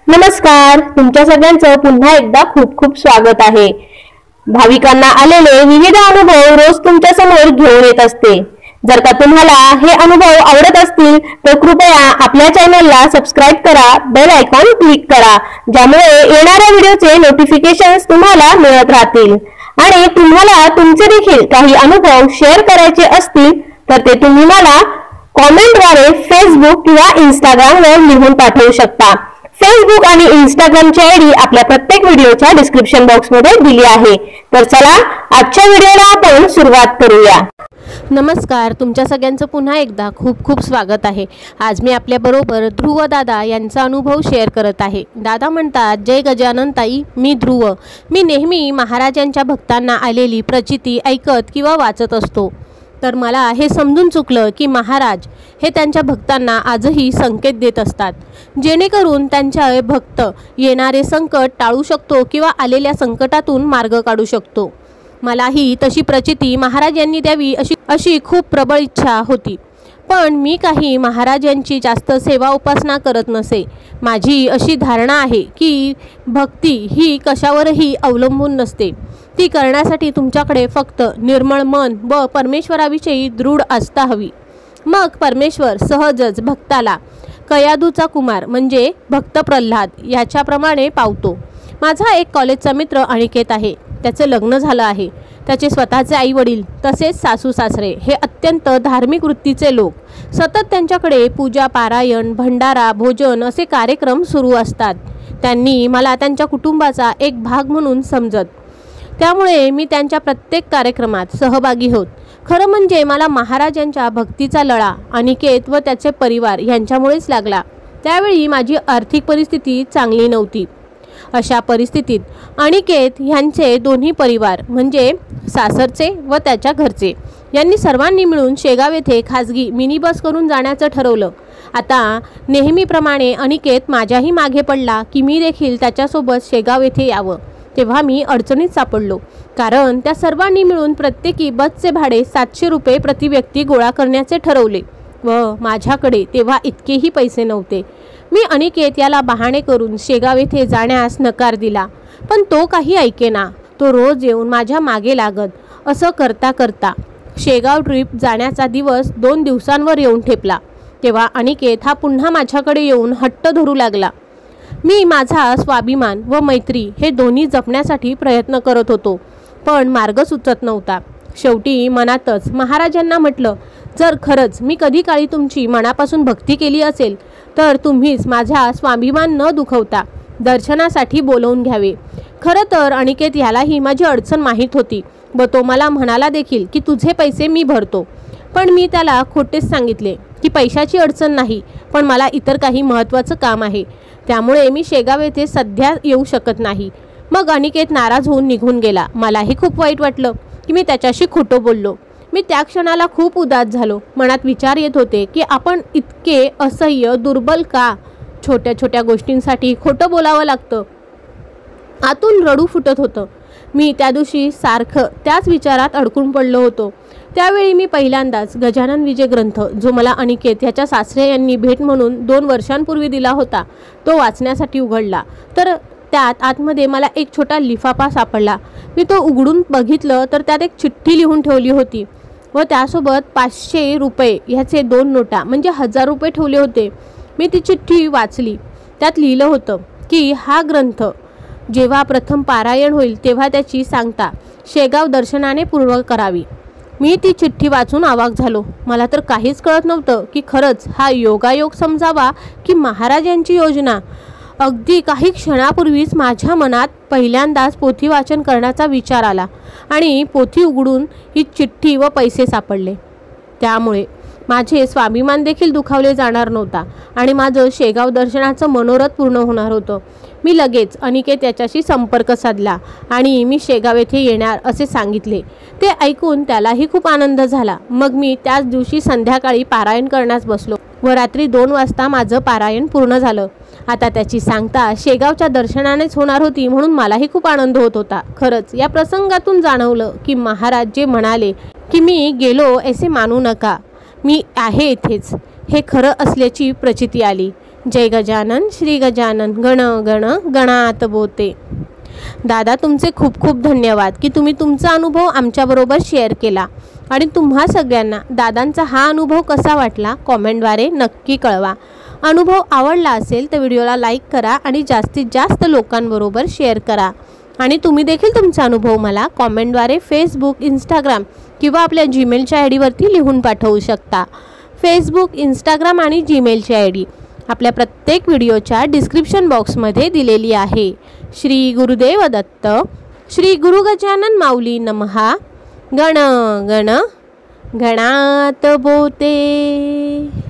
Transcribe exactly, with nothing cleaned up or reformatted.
नमस्कार, तुमच्या सगळ्यांचं पुन्हा एकदा खूप खूप स्वागत आहे। भाविकांना आलेले विविध अनुभव रोज तुमच्या समोर घेऊन येत असते। जर का तुम्हाला हे अनुभव आवडत असतील तर कृपया आपल्या चॅनलला सबस्क्राइब करा, बेल आयकॉन क्लिक करा, ज्यामुळे येणाऱ्या व्हिडिओचे नोटिफिकेशन्स तुम्हाला मिळत राहतील। आणि तुम्हाला तुमचे देखील काही अनुभव शेअर करायचे असतील तर ते तुम्ही मला कमेंटद्वारे फेसबुक किंवा इंस्टाग्रामवर लिहून पाठवू शकता। फेसबुक आणि इंस्टाग्रामची आयडी आपल्या प्रत्येक व्हिडिओच्या डिस्क्रिप्शन बॉक्समध्ये दिली आहे। तर चला आजच्या व्हिडिओला आपण सुरुवात करूया। नमस्कार, तुमच्या सगळ्यांचं पुन्हा एकदा खूप खूप स्वागत आहे। आज मी आपल्या बरोबर ध्रुव दादा यांचा अनुभव शेअर करत आहे। दादा म्हणतात, जय गजानन ताई, मी ध्रुव। मी नेहमी महाराजांच्या भक्तांना आलेली प्रचिती ऐकत किंवा वाचत असतो। तर मला हे समजून चुकलं की महाराज हे त्यांच्या भक्तांना आजही संकेत देत असतात, जेणेकरून त्यांच्या भक्त येणारे संकट टाळू शकतो किंवा आलेल्या संकटातून मार्ग काढू शकतो। मलाही तशी प्रचिती महाराज यांनी द्यावी अशी अशी खूप प्रबळ इच्छा होती। पण मी काही महाराजांची जास्त सेवा उपासना करत नसे। माझी अशी धारणा आहे की भक्ती ही कशावरही अवलंबून नसते, ती करण्यासाठी तुमच्याकडे फक्त निर्मळ मन व परमेश्वराविषयी दृढ आस्था हवी। मग परमेश्वर सहजच भक्ताला कयादूचा कुमार म्हणजे भक्त प्रल्हाद याच्याप्रमाणे पावतो। माझा एक कॉलेजचा मित्र अनिकेत आहे। त्याचे लग्न झालं आहे। त्याचे स्वतःचे आई वडील तसेच सासू सासरे हे अत्यंत धार्मिक वृत्तीचे लोक। सतत त्यांच्याकडे पूजा, पारायण, भंडारा, भोजन असे कार्यक्रम सुरू असतात। त्यांनी मला त्यांच्या कुटुंबाचा एक भाग म्हणून समजत, त्यामुळे मी त्यांच्या प्रत्येक कार्यक्रमात सहभागी होत। खरं म्हणजे मला महाराजांच्या भक्तीचा लळा अनिकेत व त्याचे परिवार यांच्यामुळेच लागला। त्यावेळी माझी आर्थिक परिस्थिती चांगली नव्हती। अशा परिस्थितीत अनिकेत यांचे दोन्ही परिवार म्हणजे सासरचे व त्याच्या घरचे यांनी सर्वांनी मिळून शेगाव येथे खाजगी मिनी बस करून जाण्याचं ठरवलं। आता नेहमीप्रमाणे अनिकेत माझ्याही मागे पडला की मी देखील त्याच्यासोबत शेगाव येथे यावं। तेव्हा मी अडचणीत सापडलो, कारण त्या सर्वांनी मिळून प्रत्येकी बसचे भाडे सातशे रुपये प्रति व्यक्ती गोळा करण्याचे ठरवले व माझ्याकडे तेव्हा इतकेही पैसे नव्हते। मी अनिकेत याला बहाणे करून शेगाव येथे जाण्यास नकार दिला, पण तो काही ऐकेना। तो रोज येऊन माझ्या मागे लागत। असं करता करता शेगाव ट्रिप जाण्याचा दिवस दोन दिवसांवर येऊन ठेपला। तेव्हा अनिकेत हा पुन्हा माझ्याकडे येऊन हट्ट धरू लागला। मी माझा स्वाभिमान व मैत्री हे दोन्ही जपण्यासाठी प्रयत्न करत होतो, पण मार्ग सुचत नव्हता। शेवटी मनातच महाराजांना म्हटलं, जर खरंच मी कधी काळी तुमची मनापासून भक्ती केली असेल तर तुम्हीच माझा स्वाभिमान न दुखवता दर्शनासाठी बोलवून घ्यावे। खरं तर अनिकेत यालाही माझी अडचण माहीत होती व तो मला म्हणाला देखील की तुझे पैसे मी भरतो। पण मी त्याला खोटेच सांगितले की पैशाची अडचण नाही, पण मला इतर काही महत्त्वाचं काम आहे, त्यामुळे मी शेगाव येथे सध्या येऊ शकत नाही। मग अनिकेत नाराज होऊन निघून गेला। मलाही खूप वाईट वाटलं की मी त्याच्याशी खोटं बोललो। मी त्या क्षणाला खूप उदास झालो। मनात विचार येत होते की आपण इतके असह्य दुर्बल का? छोट्या छोट्या गोष्टींसाठी खोटं बोलावं लागतं। आतून रडू फुटत होतं। मी त्या दिवशी सारखं त्याच विचारात अडकून पडलो होतो। त्यावेळी मी पहिल्यांदाच गजानन विजय ग्रंथ, जो मला अनिकेत याच्या सासरे यांनी भेट म्हणून दोन वर्षांपूर्वी दिला होता, तो वाचण्यासाठी उघडला। तर त्यात आतमध्ये मला एक छोटा लिफाफा सापडला। मी तो उघडून बघितलं तर त्यात एक चिठ्ठी लिहून ठेवली होती व त्यासोबत पाचशे रुपये ह्याचे दोन नोटा म्हणजे हजार रुपये ठेवले होते। मी ती चिठ्ठी वाचली। त्यात लिहिलं होतं की हा ग्रंथ जेव्हा प्रथम पारायण होईल तेव्हा त्याची सांगता शेगाव दर्शनाने पूर्ण करावी। मी ती चिठ्ठी वाचून अवाक झालो। मला तर काहीच कळत नव्हतं की खरंच हा योगायोग समजावा की महाराजांची योजना। अगदी काही क्षणापूर्वीच माझ्या मनात पहिल्यांदाच पोथी वाचन करण्याचा विचार आला आणि पोथी उघडून ही चिठ्ठी व पैसे सापडले। त्यामुळे माझे स्वाभिमान देखील दुखावले जाणार नव्हता आणि माझं शेगाव दर्शनाचं मनोरथ पूर्ण होणार होतं। मी लगेच अनिकेत याच्याशी संपर्क साधला आणि मी शेगाव येथे येणार असे सांगितले। ते ऐकून त्यालाही खूप आनंद झाला। मग मी त्याच दिवशी संध्याकाळी पारायण करण्यास बसलो व रात्री दोन वाजता माझं पारायण पूर्ण झालं। आता त्याची सांगता शेगावच्या दर्शनानेच होणार होती, म्हणून मलाही खूप आनंद होत होता। खरंच या प्रसंगातून जाणवलं की महाराज जे म्हणाले की मी गेलो असे मानू नका, मी आहे इथेच, हे खरं असल्याची प्रचिती आली। जय गजानन श्री गजानन गण गण गणात बोते. दादा तुमचे खूप खूप धन्यवाद की तुम्ही तुमचा अनुभव आमच्याबरोबर शेअर केला आणि तुम्हा सगळ्यांना दादांचा हा अनुभव कसा वाटला कॉमेंटद्वारे नक्की कळवा. अनुभव आवडला असेल तर व्हिडिओला लाईक करा आणि जास्तीत जास्त लोकांबरोबर शेअर करा. आणि तुम्ही देखील तुमचा अनुभव मला कॉमेंटद्वारे फेसबुक, इंस्टाग्राम किंवा आपल्या जीमेलच्या आय डीवरती लिहून पाठवू शकता. फेसबुक, इंस्टाग्राम आणि जीमेलची आय डी आपल्या प्रत्येक व्हिडिओच्या डिस्क्रिप्शन बॉक्समध्ये दिलेली आहे. श्री गुरुदेव दत्त. श्री गुरु गजानन माऊली नमहा. गण गण गणात बोते.